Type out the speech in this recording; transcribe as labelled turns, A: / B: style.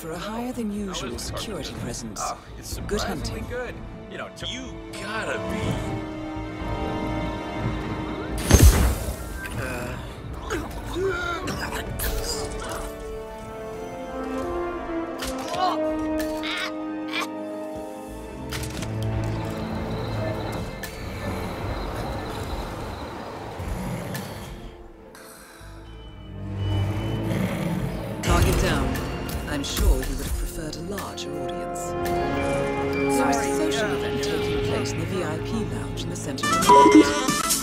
A: for a higher than usual security presence.
B: It's
A: Good
B: surprisingly
A: hunting.
B: good. You know, you gotta be.
A: Target down. I'm sure you would have preferred a larger audience. There is a social event taking place in the VIP lounge in the center of the